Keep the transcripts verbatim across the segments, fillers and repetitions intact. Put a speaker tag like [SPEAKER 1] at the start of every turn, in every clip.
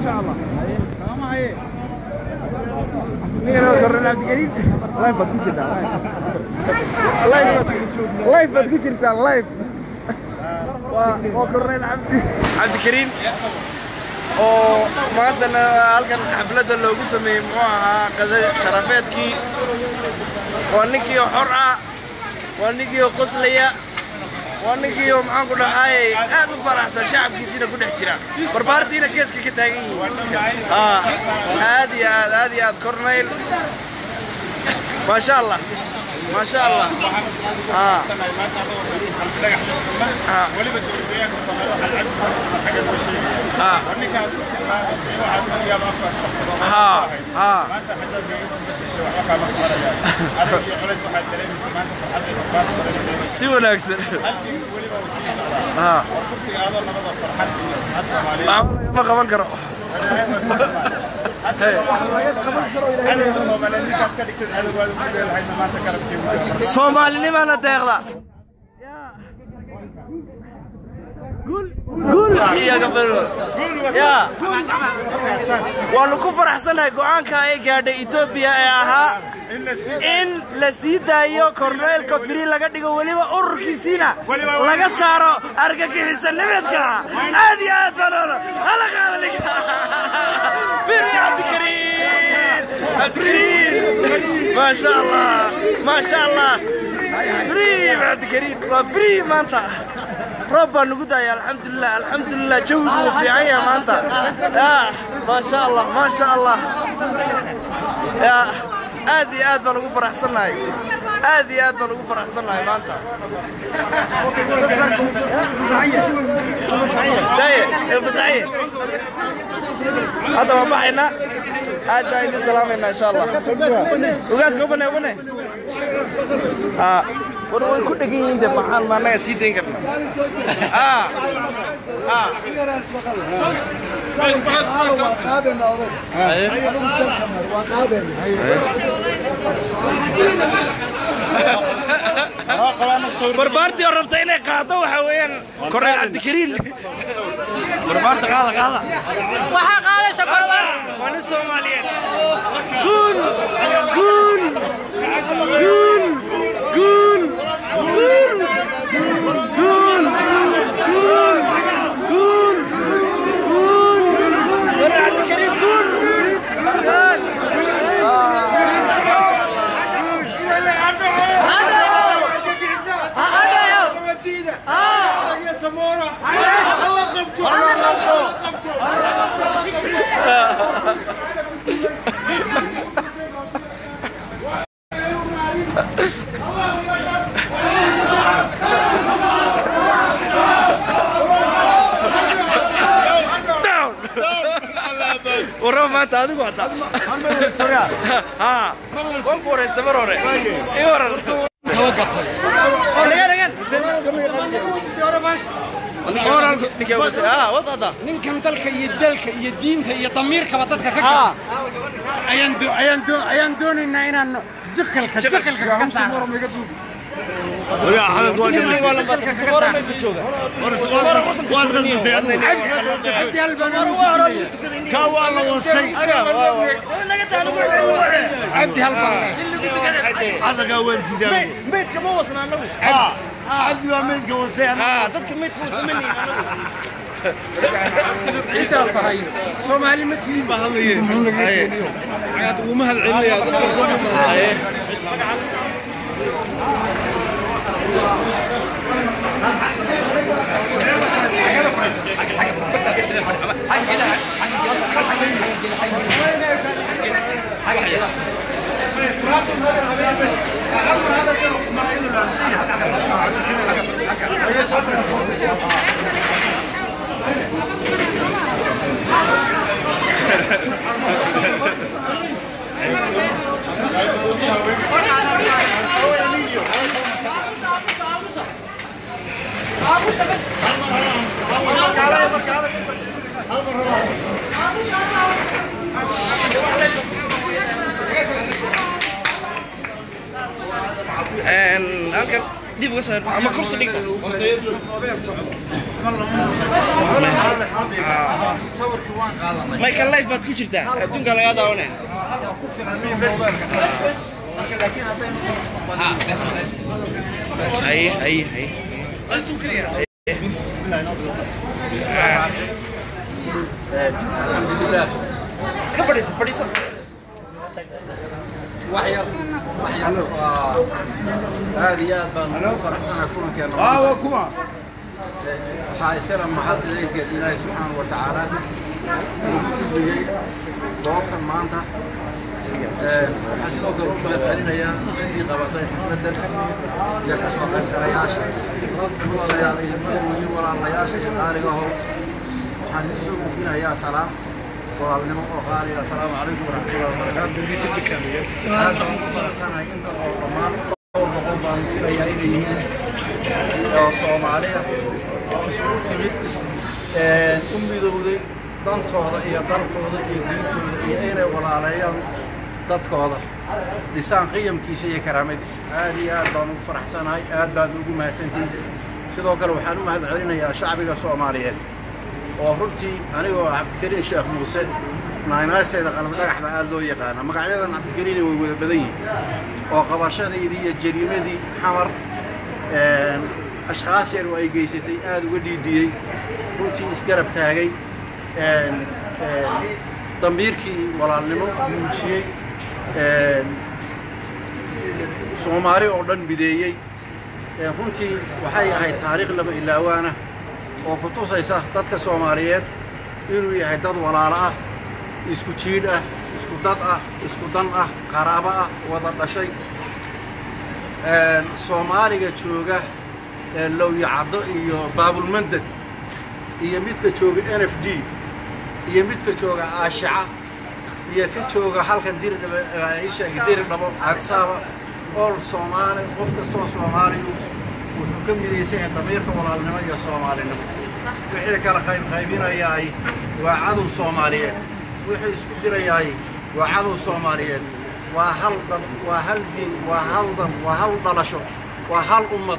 [SPEAKER 1] شاء الله تمام هي مين قررنا عبد الكريم لايف بدك كده لايف لايف بدك كده لايف وقررنا عبد عبد الكريم oo maadana halkan xafladda loogu sameeyay muxuu ahaa qada sharafeedkii waa ninkii xor ah waa ninkii qoslaya waa ninkii maxaan ku dhahay aad u faraxsan shacabkiisina ku dhex jira barbaartiina keeska ka taagan yihiin ah aad iyo aad aad iyo aad korneyl ma sha Allah ما شاء الله ها ها ها ها سوى نكسر ها ما كمان كرو Somali ما أنا تغلا قول قول يا قبل يا وأنا كفر أحسن هجوان كاي قاعد إثيوبيا ياها إن لسيدا يو كورنيل كفري لقى تقولي وأوركيسينا لقى سارو أرجع كيسن نبتك هذه هذا هلا قالك بيري عبد الكريم عبد الكريم ما شاء الله ما شاء الله فري عبد الكريم فري ما أنت ربنا نقول يا الحمد لله الحمد لله جوده في عيا ما أنت يا ما شاء الله ما شاء الله يا هذه آد بنقول فرح صناعي هذه آد بنقول فرح صناعي ما أنت ده بزعية هذا ما بعنا هذا عندي سلامنا إن شاء الله وقاس كوبنا كوبنا آه ورو كل دقيقة عند محل ما ناس يدين كنا آه آه بربارتي قربتين قاطو وحوين كورنيل عبد الكريم بربارتي قاطع قاطع وحا قاطع سبربار وانا الصوماليين قول قول قول قول قول قول قول قول قول كورنيل عبد الكريم قول الله خبطه الله ورا ما تعدوا قطع ها كم كورة استمروا رأي إيه ورا لقين لقين اه وضع
[SPEAKER 2] نكمل دلك يدلك يدين يضميرك بطتك كذا أيان دو أيان دو أيان دون إن إن جخلك جخلك كذا
[SPEAKER 1] ولا حلو واجد ولا
[SPEAKER 2] عبد البنان
[SPEAKER 1] كوالا وسي
[SPEAKER 2] عبد البنان
[SPEAKER 1] هذا قوي كذا
[SPEAKER 3] بيت كم وصلنا له
[SPEAKER 1] اه عبد البنان وسي
[SPEAKER 3] اه صدق ميت فلوس مني
[SPEAKER 2] انت طهي صومالي متين
[SPEAKER 1] فهمي حياته ومهل علمي يا دكتور halkan dib uga soo ama kursi dhigta ما كان لايف بات كجرتا adduunka laga daawanay ay ay ay بسم الله الحمد لله سبري سبري وحير وحير هذه يا بان فرحنا كنا كنا
[SPEAKER 2] اه وكما
[SPEAKER 1] حايسر محل إليك إلهي سبحانه وتعالى ضوابط مانتا حسنا قرب ما يفعلنا يا عندي قبطي حسنا يا كسوة قلت رياش ولا يا رياش ولا رياش قال له حديثه ممكن يا سلام ولا لنا قال يا السلام عليكم ورحمة الله وبركاته هذا سنة أنت الأمان أول بقول في أيامه يا صومالية سوق تبي أمي ذولي دانتوضة هي دانتوضة هي دينتوضة هي أين ولا عليها دانتوضة لسان قيم كيسية كرامتي هذه أربعة فرح سنة هاي بعد نقول ما سنتين سيدو كانوا حنو ما هذا علينا يا شعبي الصوماليين وفرتي أنا وعبد الكريم الشيخ موسى نايناس سيد قلم دقح بقال له يقانا مقعدا عبد الكريم وبدي وقباشة دي الجريمة دي حمر أشخاص يروي أي جيستي هذا ودي دي فرتي إسكرب تاعي ضميركي ولا نمو موشي سوماري أردن بداية فرتي وحي هاي تاريخ لما إلا وانا وخصوصا dadka Soomaaliyeed inuu yahay dad walaalo ah isku jiid ah isku dad ah isku dan ah qaraabo ah wada dhashay ee Soomaaliga jooga ee loo yacdo iyo baabul mandad iyo midka jooga N F D iyo midka jooga Aashica iyo ka jooga halkan dir Aisha dir dhabo Adsaba all Soomaali qof kasta oo Soomaali wuxuu ka midaysan damiirka walaalnimo iyo Soomaalinimo wixii kala qayb qaybinayay waa cadow Soomaaliyeed wixii isku dirayay waa cadow Soomaaliyeed waa hal dad waa hal diin waa hal dad waa hal dhalasho waa hal ummad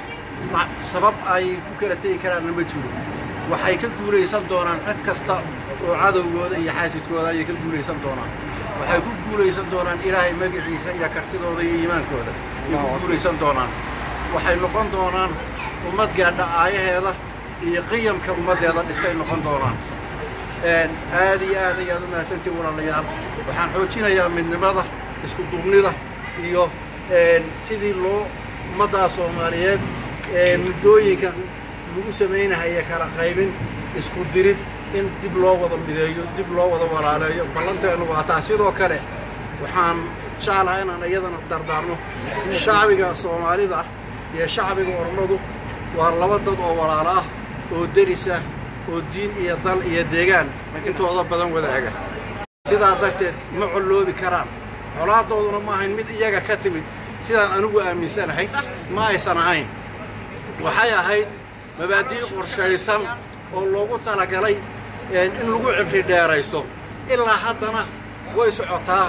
[SPEAKER 1] sabab ay ku kala tagi karaan ma jiro waxay ka guuleysan doonaan cid kasta oo cadowgooda iyo xaasidkooda ay ka guuleysan doonaan waxay ku guuleysan doonaan Ilaahay magaciisa iyo kartidooda iyo iimaankooda ku guuleysan doonaan waxay noqon doonaan ummad gaadha aayaheeda iyo qiyamka ummadeeda dhisay noqon doonaan een aad iyo aad ayaan u mahadsantahay walaalayaal waxaan xoojinayaa midnimada isku duubnida iyo een sidii loo ummadda Soomaaliyeed ee muddooyinka lagu sameeyay kala qaybin isku dirid in dib loo wada mideeyo dib loo wada walaalayo ballanteenu waa taas sidoo kale waxaan jeclahay inaan iyadana dardaarno shacbiga Soomaalida iyo shacbiga Oromadu waa laba dad oo walaalo ah oo darisa oo diin iyo dal iyo deegaan intooda badan wadaaga sidaa darteed ma culoobi karaan colaaddooduna ma ahayn mid iyaga ka timid sidaan anigu aaminsanahay ma aysan ahayn waxay ahayd mabaadii qorshaysan oo loogu talagalay in lagu cibri dheeraysto ilaa haddana way socotaa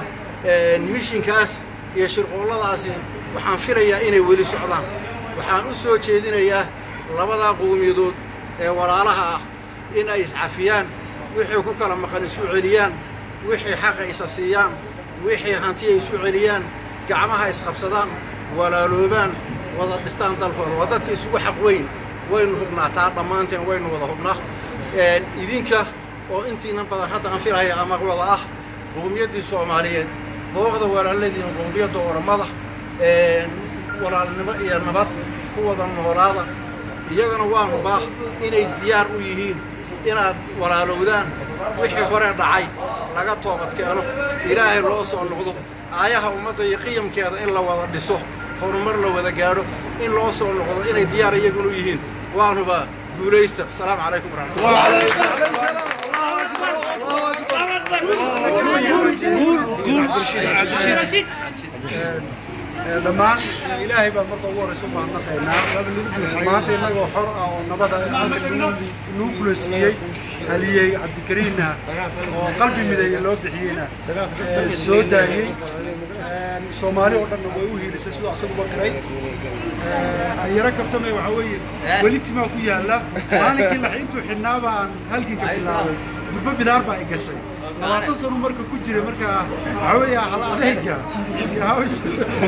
[SPEAKER 1] mishinkaas iyo shirqooladaasi waxaan filayaa inay weli socdaan waxaan u soo jeedinayaa labada qowmiyadood ee walaalaha ah in ay iscafiyaan wixii ku kala maqan isu celiyaan wixii xaq ay siiyaan wixii hanti ay isu celiyaan gacmaha isqabsadaan walaaloobaan wada dhistaan dalkooda wadadka isugu xaq weyn waynu hubnaataa dhammaanteen waynu wada hubnaa ee idinka oo intiina badan hadda aan filayaa ama wada ah qowmiyadii Soomaaliyeed booqda walaaladii qowmiyadda Oromada ee walaalnimo iyo nabad ku wada noolaada iyagana waa hubaa inay diyaar u yihiin inaad walaalowdaan wixii hore dhacay laga toobad keeno Ilaahay loo soo noqdo aayaha ummadda iyo qiyamkeeda in la wada dhiso horumar la wada gaaro in loo soo noqdo inay diyaar iyaguna u yihiin waan hubaa guuleysta assalaamu calaykum waraxmatullaahi
[SPEAKER 2] dhammaan ilaahay baa marka ugu horeysa u mahadnaqaynaa maanta inagoo xor ah oo nabada inuu guuleysiyey
[SPEAKER 4] haliyey cabdikariinna oo qalbi mideeye loo bixiyeyna soo daayey soomaali oo dhanna way u hiilisay sidoo asaguba garay ayaro kabtamay waxaa weeye weli timaa ku yaalla maalinkii lax intuu xidhnaa baan halginka bilaabay durba bilaar baa i gashay labaatan sano marka ku jiray markaa waxaa weeye hal adayga iyo hawsha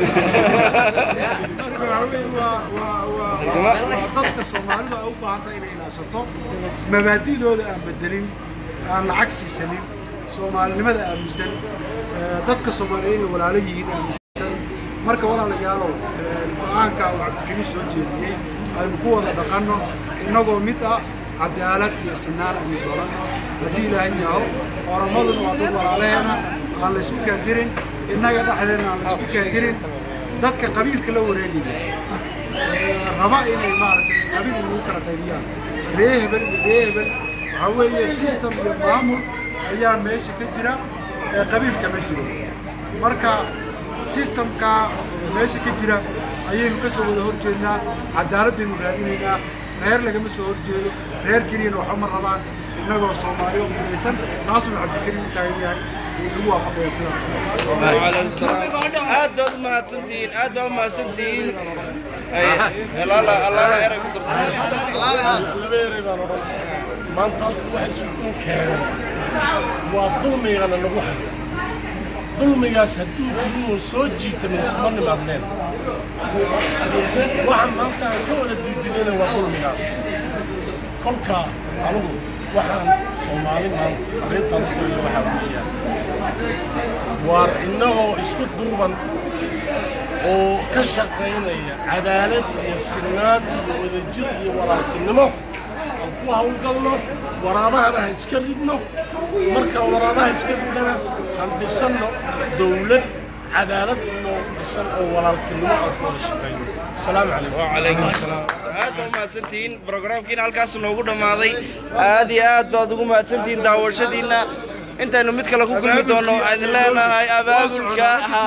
[SPEAKER 4] marka waxaa weeye waa waa waa waa dadka soomaalida ay u baahan tahay inay ilaashato mabaadi'dooda aan bedelin aan lacag siisanin soomaalinimada aaminsan dadka Soomaaliyeed inay walaalo yihiin aaminsan marka walaalayaalow go'aanka uu cabdikariin soo jeediyey aynu ku wada dhaqanno inagoo mid ah cadaalad iyo sinaan aynu doonano haddii ilaahay yaho oramaduna waa dad walaalaheena aan la isku kaadirin innaga dhexdeena aan la isku kaadirin dadka qabiilka la wareegaya raba inay maaragtay qabiil ugu kala qaybiyaan ree hebel iyo ree hebel waxaa weeye system iyo maamul ayaa meesha ka jira qabiilka ma jiro marka systemka meesha ka jira ayaynu ka soo wada horjeednaa cadaaladaynu raadinaynaa reer lagama soo horjeedo reer keliyana waxa ma rabaan innagoo Soomaali oo midaysan taasuna cabdikariin taagan yahay ugu waafaqaya sidaas
[SPEAKER 1] aad baad ma hadsantiin aad baad ma hadsantiin ay la la Allah yar ku darsan
[SPEAKER 3] la beeray baan oran maanta wax isku keenay waa dulmigana lagu hayo dulmigaas hadduu jirin soo jiitay misman madleen waxaan maanta ka wada diidinayna waa dulmigaas kolka anigu waxaan Soomaali maanta fariintan u diray waxa weeyaan waa innagoo isku duuban oo ka shaqeynaya cadaalad iyo sinaan iyo wadajir iyo walaaltinimo ku hawlgalno waraabahana ha iska ridno marka waraabaha iska ridana han dhisano dawlad cadaalad iyo dhisan oo walaaltinimo aan ku shaqeyno salaamu calaykum
[SPEAKER 1] wa calaykum asalaam aad baad mahadsantiin barnaamijkiina halkaas noogu dhamaaday aad iyo aad baad ugu mahadsantiin daawashadiina intaynu mid kale ku kulmi doono aad leenahay abaabulka ha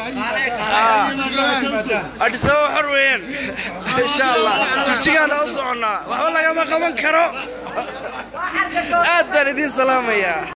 [SPEAKER 1] adisoo xorweyn insha Allah jijigana u socona waxba laga ma qaban karo aad baan idin salaamaya